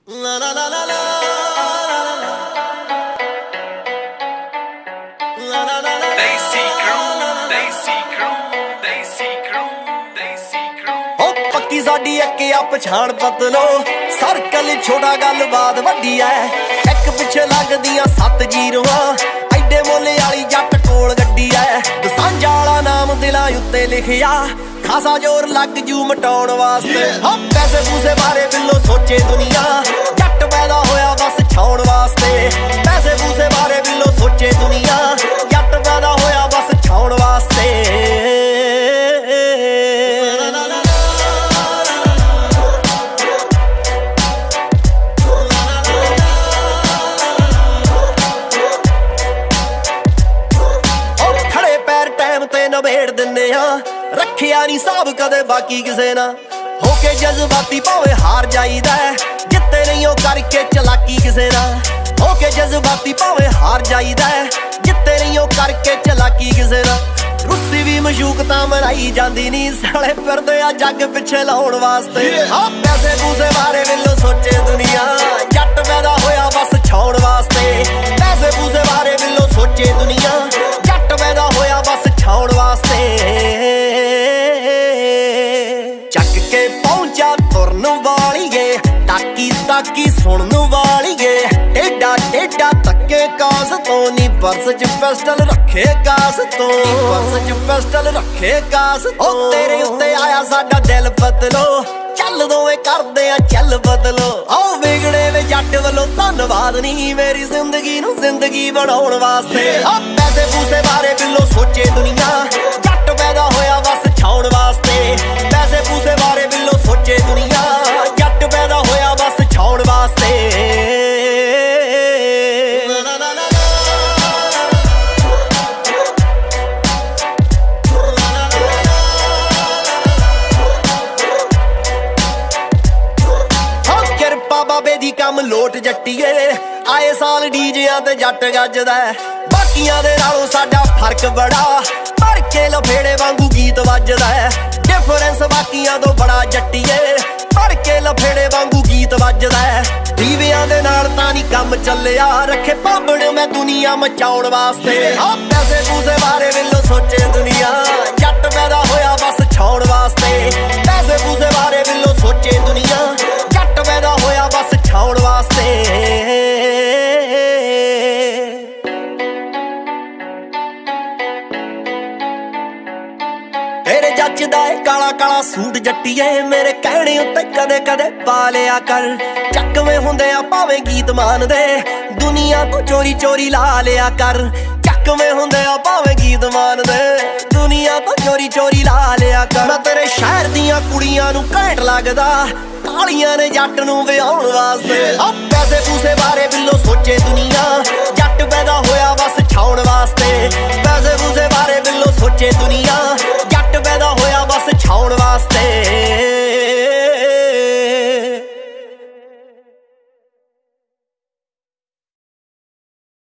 पक्की साडी एक आ पछाण पतलो सर्कल छोटा गल बात वड्डी ऐ एक पिछे लगदियां 7 जीरोआं आइडे मुल आली जट कोल गड्डी ऐ दोसांझ आला नाम दिलां उत्ते लिखिया खासा जोर लग जू मटाउण वास्ते पैसे पूसे बारे बिल्लो सोचे दुनिया जट पैदा होया बस छाउण वास्ते पैसे पूसे बारे बिल्लो सोचे दुनिया जट पैदा होया बस छाउण वास्ते नबेड़ दिन्ने रखिया नी साहब कदे बाकी किसे ना होके जज्बाती भावे हार जाईदा जित्ते नहीं करके चलाकी किसे ना होके जज्बाती भावे हार जाईदा जित्ते नहीं करके चलाकी किसे ना रुस्सी भी मशूकता मनाई जांदी नी साले फिरदे आ जग पिछे लाउण वास्ते पैसे पूसे बारे बिल्लो सोचे दुनिया जट पैदा होया बस छाउण वास्ते पैसे पूसे बारे बिल्लो सोचे दुनिया जट पैदा होया बस छाउण वास्ते ਚੱਕ ਕੇ ਪਹੁੰਚਾ ਤੁਰਨ ਵਾਲੀਏ ਤਾਕੀ ਤਾਕੀ ਸੁਣਨ ਵਾਲੀਏ ਏਡਾ ਏਡਾ ਤੱਕੇ ਕਾਸ ਤੋਂ ਨੀ ਪਰਸ ਚ ਪਿਸਟਲ ਰੱਖੇ ਕਾਸ ਤੋਂ ਪਰਸ ਚ ਪਿਸਟਲ ਰੱਖੇ ਕਾਸ ਤੋਂ ਤੇਰੇ ਉੱਤੇ ਆਇਆ ਸਾਡਾ ਦਿਲ ਬਦਲੋ ਚੱਲ ਦੋਵੇਂ ਕਰਦੇ ਆ ਚੱਲ ਬਦਲੋ ਆਓ ਵਿਗੜੇ ਵੇ ਜੱਟ ਵੱਲੋਂ ਧੰਨਵਾਦ ਨੀ ਮੇਰੀ ਜ਼ਿੰਦਗੀ ਨੂੰ ਜ਼ਿੰਦਗੀ ਬਣਾਉਣ ਵਾਸਤੇ ਆ ਪੈਸੇ ਪੂਸੇ ਬਾਰੇ ਬਿੱਲੋ ਸੋਚੇ ਦੁਨੀਆ ਜੱਟ ਪੈਦਾ ਹੋਇਆ ਬਸ ਛਾਉਣ ਵਾਸਤੇ ਪੈਸੇ ਪੂਸੇ ਬਾਰੇ ਬਿੱਲੋ ਸੋਚੇ ਦੁਨੀਆ ਜੱਟ ਪੈਦਾ ਹੋਇਆ ਬਸ ਛਾਉਣ ਵਾਸਤੇ ਬਾਬੇ ਦੀ ਕੰਮ ਲੋਟ ਜੱਟੀਏ ਆਏ ਸਾਲ ਡੀਜਿਆਂ ਤੇ ਜੱਟ ਗੱਜਦਾ ਬਾਕੀਆਂ ਦੇ ਨਾਲੋਂ ਸਾਡਾ ਫਰਕ ਬੜਾ ਭਰ ਕੇ ਲਫੇੜੇ ਵਾਂਗੂ ਗੀਤ ਵੱਜਦਾ ਡਿਫਰੈਂਸ ਬਾਕੀਆਂ ਤੋਂ ਬੜਾ ਜੱਟੀਏ ਭਰ ਕੇ ਲਫੇੜੇ ਵਾਂਗੂ ਗੀਤ ਵੱਜਦਾ ਦੀਵਿਆਂ ਦੇ ਨਾਲ ਤਾਂ ਨਹੀਂ ਕੰਮ ਚੱਲਿਆ ਰੱਖੇ ਭਾਂਬੜ ਮੈਂ ਦੁਨੀਆ ਮਚਾਉਣ ਵਾਸਤੇ ਆ ਪੈਸੇ ਪੂਸੇ ਬਾਰੇ ਬਿੱਲੋ ਸੋਚੇ ਦੁਨੀਆ ਜੱਟ ਪੈਦਾ ਹੋਇਆ ਬਸ ਛਾਉਣ ਵਾਸਤੇ ਪੈਸੇ ਪੂਸੇ ਬਾਰੇ ਬਿੱਲੋ ਸੋਚੇ ਦੁਨੀਆ ਜੱਟ ਪੈਦਾ ਹੋਇਆ ਬਸ ਛਾਉਣ ਵਾਸਤੇ ਤੇਰੇ ਜੱਚਦਾ ਏ ਕਾਲਾ ਕਾਲਾ ਸੂਟ ਜੱਟੀਏ ਮੇਰੇ ਕਹਿਣੇ ਉੱਤੇ ਕਦੇ ਕਦੇ ਪਾ ਲਿਆ ਕਰ ਚੱਕਵੇਂ ਹੁੰਦੇ ਆ ਭਾਵੇਂ ਗੀਤ ਮਾਨਦੇ ਦੁਨੀਆ ਤੋਂ ਚੋਰੀ ਚੋਰੀ ਲਾ ਲਿਆ ਕਰ ਚੱਕਵੇਂ ਹੁੰਦੇ ਆ ਭਾਵੇਂ ਗੀਤ ਮਾਨਦੇ ਦੁਨੀਆ ਤੋਂ ਚੋਰੀ ਚੋਰੀ ਲਾ ਲਿਆ ਕਰ ਮੈਂ ਤੇਰੇ ਸ਼ਹਿਰ ਦੀਆਂ ਕੁੜੀਆਂ ਨੂੰ ਘੈਂਟ ਲੱਗਦਾ ਕਾਲੀਆਂ ਨੇ ਜੱਟ ਨੂੰ ਵਿਆਹੁਣ ਵਾਸਤੇ ਆ ਪੈਸੇ ਪੂਸੇ ਬਾਰੇ ਬਿੱਲੋ ਸੋਚੇ ਦੁਨੀਆ ਜੱਟ ਪੈਦਾ ਹੋਇਆ ਬਸ ਛਾਉਣ ਵਾਸਤੇ ਪੈਸੇ ਪੂਸੇ ਬਾਰੇ ਬਿੱਲੋ ਸੋਚੇ ਦੁਨੀਆ ਜੱਟ ਪੈਦਾ ਹੋਇਆ ਬਸ ਛਾਉਣ ਵਾਸਤੇ